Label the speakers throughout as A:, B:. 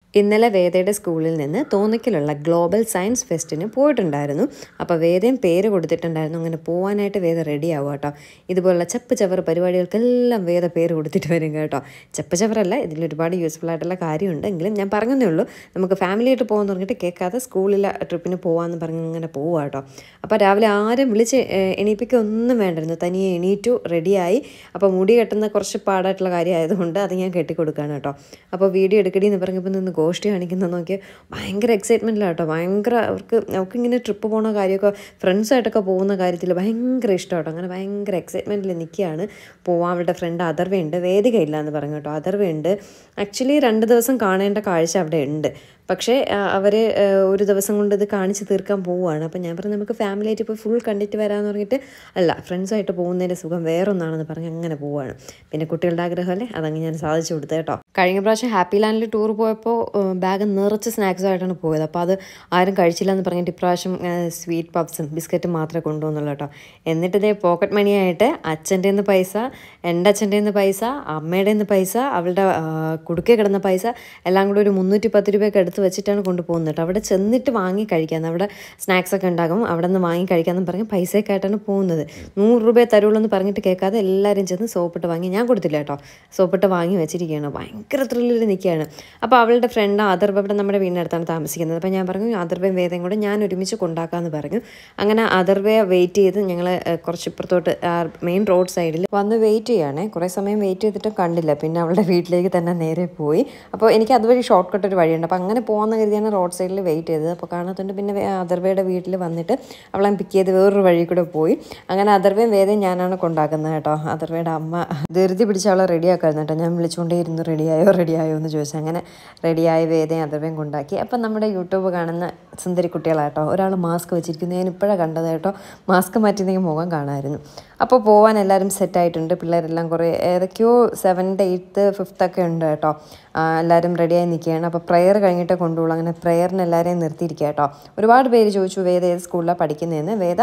A: ഇന്നലെ വേദയുടെ സ്കൂളിൽ നിന്ന് തോന്നിക്കലുള്ള ഗ്ലോബൽ സയൻസ് ഫെസ്റ്റിന് പോയിട്ടുണ്ടായിരുന്നു. അപ്പോൾ വേദയും പേര് കൊടുത്തിട്ടുണ്ടായിരുന്നു. അങ്ങനെ പോകാനായിട്ട് വേദ റെഡി ആവുക കേട്ടോ. ഇതുപോലുള്ള ചപ്പ് ചവർ പരിപാടികൾക്കെല്ലാം വേദ പേര് കൊടുത്തിട്ട് വരും കേട്ടോ. ചപ്പ് ചവറല്ല, ഇതിലൊരുപാട് യൂസ്ഫുൾ ആയിട്ടുള്ള കാര്യമുണ്ട്. എങ്കിലും ഞാൻ പറഞ്ഞതേ ഉള്ളൂ, നമുക്ക് ഫാമിലിയായിട്ട് പോകാമെന്ന് പറഞ്ഞിട്ട് കേൾക്കാതെ സ്കൂളിലെ ട്രിപ്പിന് പോകാമെന്ന് പറഞ്ഞ് ഇങ്ങനെ പോവുക കേട്ടോ. അപ്പോൾ രാവിലെ ആരും വിളിച്ച് എണീപ്പിക്കൊന്നും വേണ്ടായിരുന്നു, തനിയെ എണീറ്റു റെഡിയായി. അപ്പോൾ മുടി കെട്ടുന്ന കുറച്ച് പാടായിട്ടുള്ള കാര്യമായതുകൊണ്ട് അത് ഞാൻ കെട്ടിക്കൊടുക്കുകയാണ് കേട്ടോ. അപ്പോൾ വീഡിയോ എടുക്കടി എന്ന് പറഞ്ഞപ്പോൾ നിന്ന് ഗോഷ്ടി കാണിക്കുന്നത് നോക്കിയാൽ ഭയങ്കര എക്സൈറ്റ്മെൻറ്റിലാണ് കേട്ടോ. ഭയങ്കര അവർക്കിങ്ങനെ ട്രിപ്പ് പോകുന്ന കാര്യമൊക്കെ ഫ്രണ്ട്സായിട്ടൊക്കെ പോകുന്ന കാര്യത്തിൽ ഭയങ്കര ഇഷ്ടം കേട്ടോ. അങ്ങനെ ഭയങ്കര എക്സൈറ്റ്മെൻറ്റിൽ നിൽക്കുകയാണ്. പോവാൻ അവരുടെ ഫ്രണ്ട് അഥർവയുണ്ട്, വേദിക ഇല്ല എന്ന് പറഞ്ഞു കേട്ടോ. അഥർവയുണ്ട്. ആക്ച്വലി 2 ദിവസം കാണേണ്ട കാഴ്ച അവിടെ ഉണ്ട്, പക്ഷേ അവർ ഒരു ദിവസം കൊണ്ട് ഇത് കാണിച്ച് തീർക്കാൻ പോവുകയാണ്. അപ്പം ഞാൻ പറഞ്ഞു നമുക്ക് ഫാമിലിയായിട്ട് ഇപ്പോൾ ഫുൾ കണ്ടിട്ട് വരാമെന്ന് പറഞ്ഞിട്ട്, അല്ല ഫ്രണ്ട്സായിട്ട് പോകുന്നതിൻ്റെ സുഖം വേറൊന്നാണെന്ന് പറഞ്ഞ് അങ്ങനെ പോവുകയാണ്. പിന്നെ കുട്ടികളുടെ ആഗ്രഹമല്ലേ, അതങ്ങ് ഞാൻ സാധിച്ചു കൊടുത്തത് കേട്ടോ. കഴിഞ്ഞ പ്രാവശ്യം ഹാപ്പി ലാൻഡിൽ ടൂർ പോയപ്പോൾ ബാഗ് നിറച്ച് സ്നാക്സുമായിട്ടാണ് പോയത്. അപ്പോൾ അത് ആരും കഴിച്ചില്ല എന്ന് പറഞ്ഞിട്ട് ഇപ്രാവശ്യം സ്വീറ്റ് പപ്സും ബിസ്ക്കറ്റും മാത്രമേ കൊണ്ടുവന്നുള്ളൂ കേട്ടോ. എന്നിട്ട് ഇതേ പോക്കറ്റ് മണിയായിട്ട് അച്ഛൻ്റെ നിന്ന് പൈസ, എൻ്റെ അച്ഛൻ്റെ നിന്ന് പൈസ, അമ്മയുടെ നിന്ന് പൈസ, അവളുടെ കുടുക്കെ കിടന്ന പൈസ എല്ലാം കൂടി ഒരു 310 രൂപയൊക്കെ എടുത്ത് വെച്ചിട്ടാണ് കൊണ്ടുപോകുന്നത് കേട്ടോ. അവിടെ ചെന്നിട്ട് വാങ്ങി കഴിക്കാമെന്ന്, അവിടെ സ്നാക്സൊക്കെ ഉണ്ടാകും, അവിടെ നിന്ന് വാങ്ങി കഴിക്കാമെന്ന് പറഞ്ഞ് പൈസയൊക്കെ ആയിട്ടാണ് പോകുന്നത്. 100 രൂപയെ തരുള്ളൂ എന്ന് പറഞ്ഞിട്ട് കേൾക്കാതെ എല്ലാവരും ചെന്ന് സോപ്പിട്ട് വാങ്ങി. ഞാൻ കൊടുത്തില്ല കേട്ടോ, സോപ്പിട്ട് വാങ്ങി വെച്ചിരിക്കുകയാണ്. ഭയങ്കര ത്രില്ലിൽ നിൽക്കുകയാണ്. അപ്പോൾ അവളുടെ ഫ്രണ്ട് അഥർവ ഇവിടെ നമ്മുടെ വീടിനടുത്താണ് താമസിക്കുന്നത്. അപ്പോൾ ഞാൻ പറഞ്ഞു അഥർവയും വേദയും കൂടെ ഞാൻ ഒരുമിച്ച് കൊണ്ടാക്കാമെന്ന് പറഞ്ഞു. അങ്ങനെ അഥർവയെ വെയിറ്റ് ചെയ്ത് ഞങ്ങൾ കുറച്ച് ഇപ്പുറത്തോട്ട് മെയിൻ റോഡ് സൈഡിൽ വന്ന് വെയിറ്റ് ചെയ്യുകയാണേ. കുറേ സമയം വെയിറ്റ് ചെയ്തിട്ടും കണ്ടില്ല. പിന്നെ അവളുടെ വീട്ടിലേക്ക് തന്നെ നേരെ പോയി. അപ്പോൾ എനിക്ക് അതുവഴി ഷോർട്ട് കട്ട് ഒരു വഴിയുണ്ട്, അപ്പോൾ അങ്ങനെ പോകാമെന്ന് കരുതിയാണ് റോഡ് സൈഡിൽ വെയിറ്റ് ചെയ്തത്. അപ്പോൾ കാണാത്തുണ്ട്. പിന്നെ അഥർവയുടെ വീട്ടിൽ വന്നിട്ട് അവളെ പിക്ക് ചെയ്ത് വേറൊരു വഴി കൂടെ പോയി. അങ്ങനെ അഥർവയും വേദയും ഞാനാണ് കൊണ്ടാക്കുന്നത് കേട്ടോ. അഥർവയുടെ അമ്മ ധൃതി പിടിച്ച് അവളെ റെഡിയാക്കായിരുന്നു കേട്ടോ. ഞാൻ വിളിച്ചുകൊണ്ടേയിരുന്നു റെഡിയായോ എന്ന് ചോദിച്ചു. അങ്ങനെ റെഡിയായി വേദയും അഥർവയും കൊണ്ടാക്കി. അപ്പം നമ്മുടെ യൂട്യൂബ് കാണുന്ന സുന്ദരി കുട്ടികളാട്ടോ. ഒരാൾ മാസ്ക് വെച്ചിരിക്കുന്നു, ഞാൻ ഇപ്പോഴാണ് കണ്ടത് കേട്ടോ. മാസ്ക് മാറ്റിയെങ്കിൽ മുഖം കാണാമായിരുന്നു. അപ്പോൾ പോകാൻ എല്ലാവരും സെറ്റായിട്ടുണ്ട്. പിള്ളേരെല്ലാം കുറേ ഏതൊക്കെയോ 7th 8th 5th ഒക്കെ ഉണ്ട് കേട്ടോ. എല്ലാവരും റെഡിയായി നിൽക്കുകയാണ്. അപ്പോൾ പ്രെയർ കഴിഞ്ഞിട്ട് കൊണ്ടുപോകും. അങ്ങനെ പ്രെയറിന് എല്ലാവരെയും നിർത്തിയിരിക്കുക കേട്ടോ. ഒരുപാട് പേര് ചോദിച്ചു വേദ ഏത് സ്കൂളിലാണ് പഠിക്കുന്നതെന്ന്. വേദ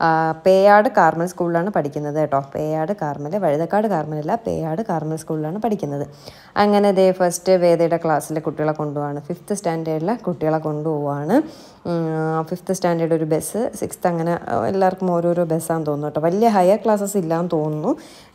A: പേയാട് കാർമൽ സ്കൂളിലാണ് പഠിക്കുന്നത് കേട്ടോ. പേയാട് കാർമൽ, വഴുതക്കാട് കാർമലല്ല, പേയാട് കാർമൽ സ്കൂളിലാണ് പഠിക്കുന്നത്. അങ്ങനെ ഫസ്റ്റ് വേദയുടെ ക്ലാസ്സിലെ കുട്ടികളെ കൊണ്ടുപോവാണ്. 5th സ്റ്റാൻഡേർഡിലെ കുട്ടികളെ കൊണ്ടുപോവാണ്. 5th സ്റ്റാൻഡേർഡ് ഒരു ബസ്, 6th അങ്ങനെ എല്ലാവർക്കും ഓരോരോ ബസ്സാന്ന് തോന്നുന്നു കേട്ടോ. വലിയ ഹയർ ക്ലാസ്സസ് ഇല്ലാന്ന് തോന്നുന്നു.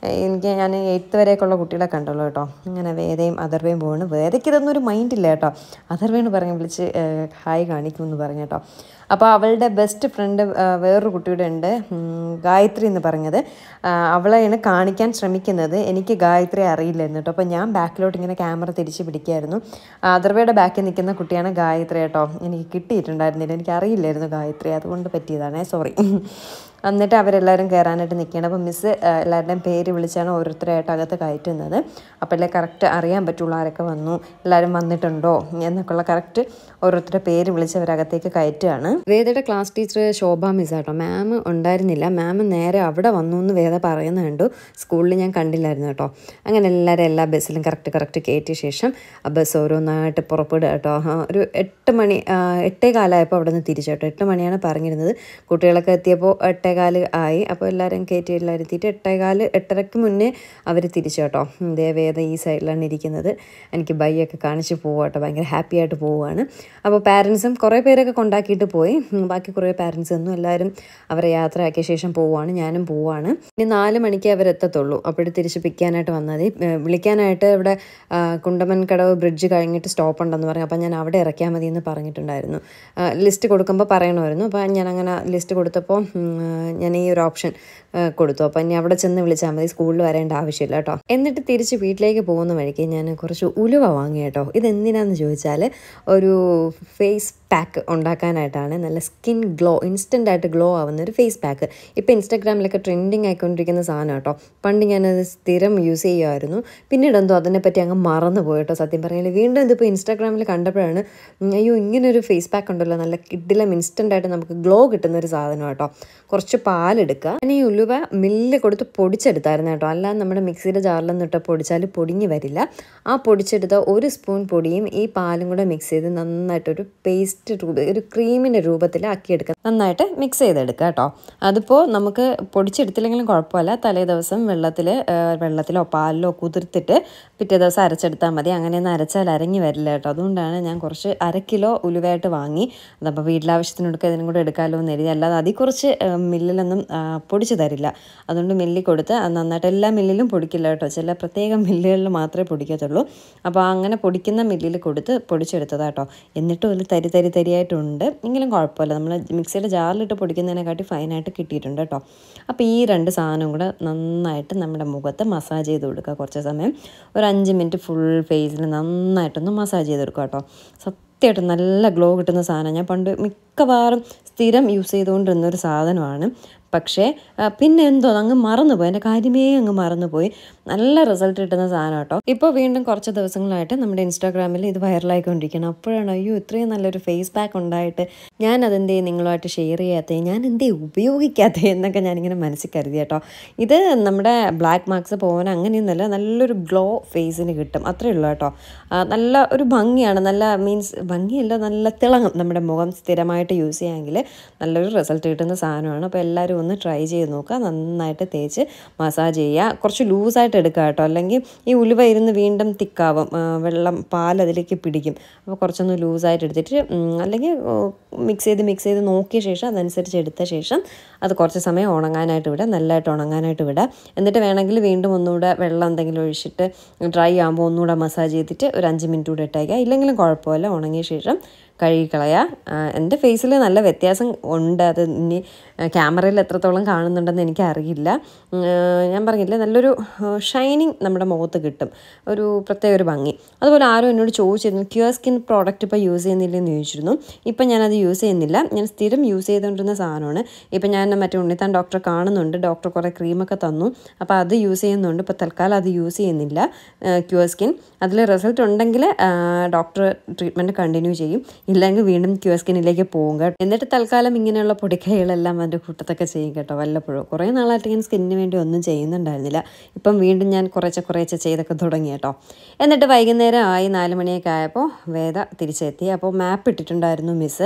A: ഞാൻ 8th വരെയൊക്കെയുള്ള കുട്ടികളെ കണ്ടുള്ളൂ കേട്ടോ. അങ്ങനെ വേദയും അഥർവയും പോവാണ്. വേദയ്ക്ക് ഇതൊന്നും ഒരു മൈൻഡില്ല കേട്ടോ. അഥർവേന്ന് പറഞ്ഞ് വിളിച്ച് ഹായ് കാണിക്കുമെന്ന് പറഞ്ഞു കേട്ടോ. അപ്പോൾ അവളുടെ ബെസ്റ്റ് ഫ്രണ്ട് വേറൊരു കുട്ടിയുടെ ഉണ്ട്, ഗായത്രി എന്ന് പറഞ്ഞത്. അവളെയാണ് കാണിക്കാൻ ശ്രമിക്കുന്നത്. എനിക്ക് ഗായത്രി അറിയില്ലായിരുന്നു കേട്ടോ. അപ്പോൾ ഞാൻ ബാക്കിലോട്ട് ഇങ്ങനെ ക്യാമറ തിരിച്ച് പിടിക്കുമായിരുന്നു. അഥർവയുടെ ബാക്കിൽ നിൽക്കുന്ന കുട്ടിയാണ് ഗായത്രി കേട്ടോ. എനിക്ക് കിട്ടിയിട്ടുണ്ടായിരുന്നില്ല, എനിക്ക് അറിയില്ലായിരുന്നു ഗായത്രി, അതുകൊണ്ട് പറ്റിയതാണേ, സോറി. എന്നിട്ട് അവരെല്ലാവരും കയറാനായിട്ട് നിൽക്കുകയാണ്. അപ്പോൾ മിസ്സ് എല്ലാവരുടെയും പേര് വിളിച്ചാണ് ഓരോരുത്തരായിട്ട് അകത്ത് കയറ്റുന്നത്. അപ്പോഴല്ലേ കറക്റ്റ് അറിയാൻ പറ്റുള്ളൂ ആരൊക്കെ വന്നു, എല്ലാവരും വന്നിട്ടുണ്ടോ എന്നൊക്കെയുള്ള കറക്റ്റ് ഓരോരുത്തരുടെ പേര് വിളിച്ച് അവരകത്തേക്ക് കയറ്റുകയാണ്. വേദയുടെ ക്ലാസ് ടീച്ചർ ശോഭ മിസ് ആട്ടോ. മാം ഉണ്ടായിരുന്നില്ല, മാം നേരെ അവിടെ വന്നു എന്ന് വേദ പറയുന്നത് കണ്ടു. സ്കൂളിൽ ഞാൻ കണ്ടില്ലായിരുന്നു കേട്ടോ. അങ്ങനെ എല്ലാവരും എല്ലാ ബസ്സിലും കറക്റ്റ് കയറ്റിയ ശേഷം ആ ബസ് ഓരോന്നായിട്ട് പുറപ്പെടുക കേട്ടോ. ഒരു 8 മണി 8:15 അവിടെ നിന്ന് തിരിച്ചു കേട്ടോ. 8 മണിയാണ് പറഞ്ഞിരുന്നത്. കുട്ടികളൊക്കെ എത്തിയപ്പോൾ 8:15 ആയി. അപ്പോൾ എല്ലാവരും കയറ്റി എല്ലാവരും എത്തിയിട്ട് 8:15 8:30 മുന്നേ അവർ തിരിച്ചു കേട്ടോ. വേദ ഈ സൈഡിലാണ് ഇരിക്കുന്നത്. എനിക്ക് ബൈയൊക്കെ കാണിച്ച് പോവുക കേട്ടോ. ഭയങ്കര ഹാപ്പി ആയിട്ട് പോവുകയാണ്. അപ്പോൾ പാരൻസും കുറേ പേരൊക്കെ കൊണ്ടാക്കിയിട്ട് പോയി. ബാക്കി കുറേ പാരൻസ് ഒന്നും, എല്ലാവരും അവരെ യാത്രയാക്കിയ ശേഷം പോവുകയാണ്. ഞാനും പോവുകയാണ്. ഇനി 4 മണിക്ക് അവരെത്തത്തുള്ളൂ. അപ്പോഴും തിരിച്ച് പിക്കാനായിട്ട് വന്നാൽ മതി. വിളിക്കാനായിട്ട് ഇവിടെ കുണ്ടമൻകടവ് ബ്രിഡ്ജ് കഴിഞ്ഞിട്ട് സ്റ്റോപ്പ് ഉണ്ടെന്ന് പറഞ്ഞു. അപ്പോൾ ഞാൻ അവിടെ ഇറക്കിയാൽ മതി എന്ന് പറഞ്ഞിട്ടുണ്ടായിരുന്നു. ലിസ്റ്റ് കൊടുക്കുമ്പോൾ പറയണമായിരുന്നു. അപ്പോൾ ഞാൻ അങ്ങനെ ലിസ്റ്റ് കൊടുത്തപ്പോൾ ഞാൻ ഈ ഒരു ഓപ്ഷൻ കൊടുത്തു. അപ്പോൾ ഇനി അവിടെ ചെന്ന് വിളിച്ചാൽ മതി, സ്കൂളിൽ വരേണ്ട ആവശ്യമില്ല കേട്ടോ. എന്നിട്ട് തിരിച്ച് വീട്ടിലേക്ക് പോകുന്ന വഴിക്ക് ഞാൻ കുറച്ച് ഉലുവ വാങ്ങി കേട്ടോ. ഇതെന്തിനാണെന്ന് ചോദിച്ചാൽ ഒരു ഫേസ് പാക്ക് ഉണ്ടാക്കാനായിട്ടാണ്. നല്ല സ്കിൻ ഗ്ലോ, ഇൻസ്റ്റൻ്റായിട്ട് ഗ്ലോ ആവുന്ന ഒരു ഫേസ് പാക്ക്. ഇപ്പോൾ ഇൻസ്റ്റാഗ്രാമിലൊക്കെ ട്രെൻഡിങ് ആയിക്കൊണ്ടിരിക്കുന്ന സാധനം കേട്ടോ. പണ്ട് ഞാനത് സ്ഥിരം യൂസ് ചെയ്യുമായിരുന്നു. പിന്നീട് എന്തോ അതിനെപ്പറ്റി അങ്ങ് മറന്നു പോയിട്ടോ സത്യം പറഞ്ഞാൽ. വീണ്ടും ഇതിപ്പോൾ ഇൻസ്റ്റാഗ്രാമിൽ കണ്ടപ്പോഴാണ് അയ്യോ ഇങ്ങനൊരു ഫേസ് പാക്ക് ഉണ്ടല്ലോ, നല്ല കിഡിലും ഇൻസ്റ്റൻ്റായിട്ട് നമുക്ക് ഗ്ലോ കിട്ടുന്നൊരു സാധനം കേട്ടോ. കുറച്ച് കുറച്ച് പാലെടുക്കുക. ഞാൻ ഈ ഉലുവ മില്ലിൽ കൊടുത്ത് പൊടിച്ചെടുത്തായിരുന്നു കേട്ടോ. അല്ലാതെ നമ്മുടെ മിക്സിയുടെ ജാറിലൊന്നും ഇട്ട് പൊടിച്ചാൽ പൊടിഞ്ഞ് വരില്ല. ആ പൊടിച്ചെടുത്ത 1 സ്പൂൺ പൊടിയും ഈ പാലും കൂടെ മിക്സ് ചെയ്ത് നന്നായിട്ടൊരു പേസ്റ്റ് ഒരു ക്രീമിൻ്റെ രൂപത്തിലാക്കിയെടുക്കുക. നന്നായിട്ട് മിക്സ് ചെയ്തെടുക്കുക കേട്ടോ. അതിപ്പോൾ നമുക്ക് പൊടിച്ചെടുത്തില്ലെങ്കിലും കുഴപ്പമില്ല. തലേ ദിവസം വെള്ളത്തിലോ പാലിലോ കുതിർത്തിട്ട് പിറ്റേ ദിവസം അരച്ചെടുത്താൽ മതി. അങ്ങനെയൊന്നും അരച്ചാൽ അരങ്ങി വരില്ല കേട്ടോ. അതുകൊണ്ടാണ് ഞാൻ കുറച്ച് 1/2 കിലോ ഉലുവയായിട്ട് വാങ്ങി. അതപ്പോൾ വീട്ടിലാവശ്യത്തിനെടുക്കുക, ഇതിനും കൂടെ എടുക്കാമല്ലോ എന്ന് എഴുതി. അല്ലാതെ അതിൽ കുറച്ച് മില്ലിലൊന്നും പൊടിച്ച് തരില്ല. അതുകൊണ്ട് മില്ലിൽ കൊടുത്ത് നന്നായിട്ട് എല്ലാ മില്ലിലും പൊടിക്കില്ല കേട്ടോ. ചില പ്രത്യേക മില്ലുകളിൽ മാത്രമേ പൊടിക്കത്തുള്ളൂ. അപ്പോൾ അങ്ങനെ പൊടിക്കുന്ന മില്ലിൽ കൊടുത്ത് പൊടിച്ചെടുത്തതാട്ടോ. എന്നിട്ടും അതിൽ തരിയായിട്ടുണ്ട്. എങ്കിലും കുഴപ്പമില്ല. നമ്മൾ മിക്സിയുടെ ജാറിലിട്ട് പൊടിക്കുന്നതിനെക്കാട്ടി ഫൈനായിട്ട് കിട്ടിയിട്ടുണ്ട് കേട്ടോ. അപ്പോൾ ഈ 2 സാധനം കൂടെ നന്നായിട്ട് നമ്മുടെ മുഖത്ത് മസാജ് ചെയ്ത് കൊടുക്കുക. കുറച്ച് സമയം ഒരു 5 മിനിറ്റ് ഫുൾ ഫേസിൽ നന്നായിട്ടൊന്ന് മസാജ് ചെയ്ത് കൊടുക്കുക കേട്ടോ. സത്യമായിട്ടും നല്ല ഗ്ലോ കിട്ടുന്ന സാധനം. ഞാൻ പണ്ട് മിക്കവാറും സ്ഥിരം യൂസ് ചെയ്തുകൊണ്ടിരുന്നൊരു സാധനമാണ്. പക്ഷേ പിന്നെ എന്തോ അങ്ങ് മറന്നുപോയി, എൻ്റെ കാര്യമേ അങ്ങ് മറന്നുപോയി. നല്ല റിസൾട്ട് കിട്ടുന്ന സാധനം കേട്ടോ. ഇപ്പോൾ വീണ്ടും കുറച്ച് ദിവസങ്ങളായിട്ട് നമ്മുടെ ഇൻസ്റ്റാഗ്രാമിൽ ഇത് വൈറലായിക്കൊണ്ടിരിക്കണം. അപ്പോഴാണ് അയ്യോ ഇത്രയും നല്ലൊരു ഫേസ് പാക്ക് ഉണ്ടായിട്ട് ഞാൻ അതെന്തേ നിങ്ങളുമായിട്ട് ഷെയർ ചെയ്യാത്തേ, ഞാൻ എന്തേ ഉപയോഗിക്കാത്തേ എന്നൊക്കെ ഞാനിങ്ങനെ മനസ്സിൽ കരുതി കേട്ടോ. ഇത് നമ്മുടെ ബ്ലാക്ക് മാർക്സ് പോകാൻ അങ്ങനെയൊന്നുമല്ല, നല്ലൊരു ഗ്ലോ ഫേസിന് കിട്ടും, അത്രയേ ഉള്ളൂ കേട്ടോ. നല്ല ഒരു ഭംഗിയാണ്, നല്ല മീൻസ് ഭംഗിയല്ല, നല്ല തിളങ്ങും. നമ്മുടെ മുഖം സ്ഥിരമായിട്ട് യൂസ് ചെയ്യാമെങ്കിൽ നല്ലൊരു റിസൾട്ട് കിട്ടുന്ന സാധനമാണ്. അപ്പോൾ എല്ലാവരും ഒന്ന് ട്രൈ ചെയ്ത് നോക്കുക. നന്നായിട്ട് തേച്ച് മസാജ് ചെയ്യുക. കുറച്ച് ലൂസായിട്ട് എടുക്കുക കേട്ടോ, അല്ലെങ്കിൽ ഈ ഉലുവ ഇരുന്ന് വീണ്ടും തിക്കാവും, പാൽ അതിലേക്ക് പിടിക്കും. അപ്പോൾ കുറച്ചൊന്ന് ലൂസായിട്ട് എടുത്തിട്ട് അല്ലെങ്കിൽ മിക്സ് ചെയ്ത് നോക്കിയ ശേഷം അതനുസരിച്ച് എടുത്ത ശേഷം അത് കുറച്ച് സമയം ഉണങ്ങാനായിട്ട് വിടുക, നല്ലതായിട്ട് ഉണങ്ങാനായിട്ട് വിടുക. എന്നിട്ട് വേണമെങ്കിൽ വീണ്ടും ഒന്നുകൂടെ വെള്ളം എന്തെങ്കിലും ഒഴിച്ചിട്ട് ഡ്രൈ ആകുമ്പോൾ ഒന്നുകൂടെ മസാജ് ചെയ്തിട്ട് ഒരു 5 മിനിറ്റ് കൂടെ ഇട്ടേക്കുക. ഇല്ലെങ്കിലും കുഴപ്പമില്ല, ഉണങ്ങിയ ശേഷം കഴുകിക്കളയുക. എൻ്റെ ഫേസിൽ നല്ല വ്യത്യാസം ഉണ്ട്. അത് ഇനി ക്യാമറയിൽ എത്രത്തോളം കാണുന്നുണ്ടെന്ന് എനിക്കറിയില്ല. ഞാൻ പറഞ്ഞില്ലേ, നല്ലൊരു ഷൈനിങ് നമ്മുടെ മുഖത്ത് കിട്ടും, ഒരു പ്രത്യേക ഒരു ഭംഗി. അതുപോലെ ആരും എന്നോട് ചോദിച്ചിരുന്നു ക്യൂർ സ്കിൻ പ്രോഡക്റ്റ് ഇപ്പോൾ യൂസ് ചെയ്യുന്നില്ലെന്ന് ചോദിച്ചിരുന്നു. ഇപ്പം ഞാനത് യൂസ് ചെയ്യുന്നില്ല. ഞാൻ സ്ഥിരം യൂസ് ചെയ്തുകൊണ്ടിരുന്ന സാധനമാണ്. ഇപ്പം ഞാൻ മറ്റേ ഉണ്ണിത്താൻ ഡോക്ടറെ കാണുന്നുണ്ട്. ഡോക്ടർ കുറേ ക്രീമൊക്കെ തന്നു. അപ്പോൾ അത് യൂസ് ചെയ്യുന്നുണ്ട്. ഇപ്പോൾ തൽക്കാലം അത് യൂസ് ചെയ്യുന്നില്ല, ക്യൂർ സ്കിൻ. അതിൽ റിസൾട്ട് ഉണ്ടെങ്കിൽ ഡോക്ടർ ട്രീറ്റ്മെൻറ്റ് കണ്ടിന്യൂ ചെയ്യും, ഇല്ലെങ്കിൽ വീണ്ടും ക്യൂർ സ്കിന്നിലേക്ക് പോകും കേട്ടോ. എന്നിട്ട് തൽക്കാലം ഇങ്ങനെയുള്ള പൊടിക്കൈകളെല്ലാം അതിൻ്റെ കൂട്ടത്തൊക്കെ ചെയ്യും കേട്ടോ. വല്ലപ്പോഴും കുറേ നാളായിട്ട് ഞാൻ സ്കിന്നിന് വേണ്ടി ഒന്നും ചെയ്യുന്നുണ്ടായിരുന്നില്ല. ഇപ്പം വീണ്ടും ഞാൻ കുറേശ്ശെ ചെയ്തൊക്കെ തുടങ്ങി കേട്ടോ. എന്നിട്ട് വൈകുന്നേരം 4 മണിയൊക്കെ ആയപ്പോൾ വേദ തിരിച്ചെത്തി. അപ്പോൾ മാപ്പ് ഇട്ടിട്ടുണ്ടായിരുന്നു മിസ്സ്,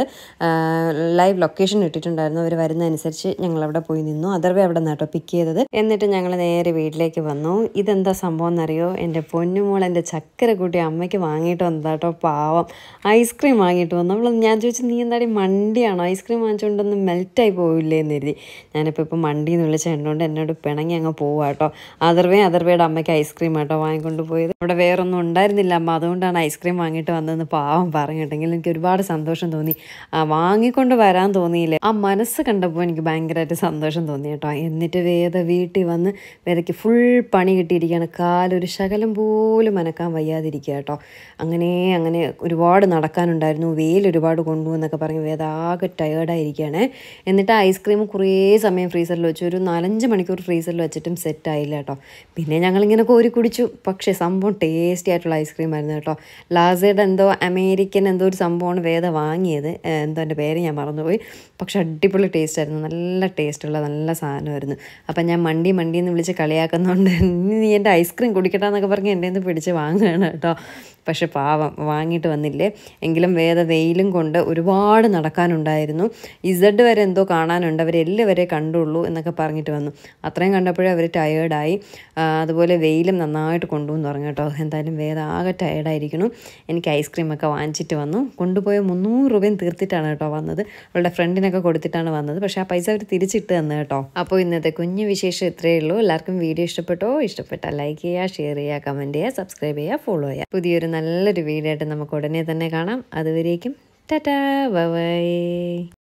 A: ലൈവ് ലൊക്കേഷൻ ഇട്ടിട്ടുണ്ടായിരുന്നു. അവർ വരുന്നതനുസരിച്ച് ഞങ്ങളവിടെ പോയി നിന്നു. അതർവേ അവിടെ നിന്നാട്ടോ പിക്ക് ചെയ്തത്. എന്നിട്ട് ഞങ്ങൾ നേരെ വീട്ടിലേക്ക് വന്നു. ഇതെന്താ സംഭവം എന്നറിയോ? എൻ്റെ പൊന്നുമോൾ എൻ്റെ ചക്കര കൂട്ടി അമ്മയ്ക്ക് വാങ്ങിയിട്ട് വന്നതാട്ടോ. പാവം ഐസ്ക്രീം വാങ്ങിയിട്ട് വന്നു. ഞാൻ ചോദിച്ചു, നീ എന്താടി മണ്ടിയാണോ? ഐസ്ക്രീം വാങ്ങിച്ചുകൊണ്ടൊന്നും മെൽറ്റായി പോവില്ലേ എന്ന് കരുതി. ഞാനിപ്പോൾ മണ്ടിന്ന് വിളിച്ച എണ്ണോണ്ട് എന്നോട് പിണങ്ങി അങ്ങ് പോവാ കേട്ടോ. അതർവേയുടെ അമ്മയ്ക്ക് ഐസ്ക്രീം ആട്ടോ വാങ്ങിക്കൊണ്ട് പോയത്. അവിടെ വേറൊന്നും ഉണ്ടായിരുന്നില്ല അമ്മ, അതുകൊണ്ടാണ് ഐസ്ക്രീം വാങ്ങിയിട്ട് വന്നതെന്ന് പാവം പറഞ്ഞിട്ടെങ്കിൽ എനിക്ക് ഒരുപാട് സന്തോഷം തോന്നി. വാങ്ങിക്കൊണ്ട് വരാൻ തോന്നിയില്ലേ, ആ മനസ്സ് കണ്ടപ്പോൾ എനിക്ക് ഭയങ്കരമായിട്ട് സന്തോഷം തോന്നി കേട്ടോ. എന്നിട്ട് വേദ വീട്ടിൽ വന്ന് വേദയ്ക്ക് ഫുൾ പണി കിട്ടിയിരിക്കുകയാണ്. കാലൊരു ശകലം പോലും അനക്കാൻ വയ്യാതിരിക്കുക കേട്ടോ. അങ്ങനെ ഒരുപാട് നടക്കാനുണ്ടായിരുന്നു, വെയിൽ ഒരുപാട് കൊണ്ടുവന്നൊക്കെ പറഞ്ഞ് വേദ ആകെ ടയേർഡായിരിക്കുകയാണ്. എന്നിട്ട് ഐസ്ക്രീം കുറേ സമയം ഫ്രീസറിൽ വെച്ചു, ഒരു 4-5 മണിക്കൂർ ഫ്രീസറിൽ വെച്ചിട്ടും സെറ്റായില്ല കേട്ടോ. പിന്നെ ഞങ്ങളിങ്ങനെ കോരി കുടിച്ചു. പക്ഷേ സംഭവം ടേസ്റ്റി ആയിട്ടുള്ള ഐസ്ക്രീം ആയിരുന്നു കേട്ടോ. ലാസയുടെ അമേരിക്കൻ ഒരു സംഭവമാണ് വേദ വാങ്ങിയത്, എൻ്റെ പേര് ഞാൻ മറന്നുപോയി. പക്ഷെ അടിപൊളി ടേസ്റ്റ് ആയിരുന്നു, നല്ല ടേസ്റ്റുള്ള നല്ല സാധനമായിരുന്നു. അപ്പം ഞാൻ മണ്ടിന്ന് വിളിച്ച് കളിയാക്കുന്നതുകൊണ്ട് നീ എൻ്റെ ഐസ്ക്രീം കുടിക്കട്ടെ എന്നൊക്കെ പറഞ്ഞ് എൻ്റെ നിന്ന് പിടിച്ച് വാങ്ങുകയാണ് കേട്ടോ. പക്ഷെ പാവം വാങ്ങിയിട്ട് വന്നില്ലേ. എങ്കിലും വേദ വെയിലും കൊണ്ട് ഒരുപാട് നടക്കാനുണ്ടായിരുന്നു. ഇസഡ് വരെ എന്തോ കാണാനുണ്ട്, അവർ വരെ കണ്ടുള്ളൂ എന്നൊക്കെ പറഞ്ഞിട്ട് വന്നു. അത്രയും കണ്ടപ്പോഴേ അവർ ടയേർഡായി. അതുപോലെ വെയിലും നന്നായിട്ട് കൊണ്ടുവന്ന് പറഞ്ഞു കേട്ടോ. എന്തായാലും വേദ ആകെ ടയേർഡായിരിക്കണം. എനിക്ക് ഐസ്ക്രീമൊക്കെ വാങ്ങിച്ചിട്ട് വന്നു. കൊണ്ടുപോയ 300 രൂപയും തീർത്തിട്ടാണ് കേട്ടോ വന്നത്. അവളുടെ ഫ്രണ്ടിനൊക്കെ കൊടുത്തിട്ടാണ് വന്നത്. പക്ഷേ ആ പൈസ അവർ തിരിച്ചിട്ട് തന്നു കേട്ടോ. അപ്പോൾ ഇന്നത്തെ കുഞ്ഞു വിശേഷം ഇത്രയേ ഉള്ളൂ. എല്ലാവർക്കും വീഡിയോ ഇഷ്ടപ്പെട്ടാൽ ലൈക്ക് ചെയ്യുക, ഷെയർ ചെയ്യുക, കമൻറ്റ് ചെയ്യുക, സബ്സ്ക്രൈബ് ചെയ്യുക, ഫോളോ ചെയ്യുക. പുതിയൊരു നല്ലൊരു വീഡിയോ ആയിട്ട് നമുക്ക് ഉടനെ തന്നെ കാണാം. അതുവരേക്കും ടാറ്റാ, ബൈ ബൈ.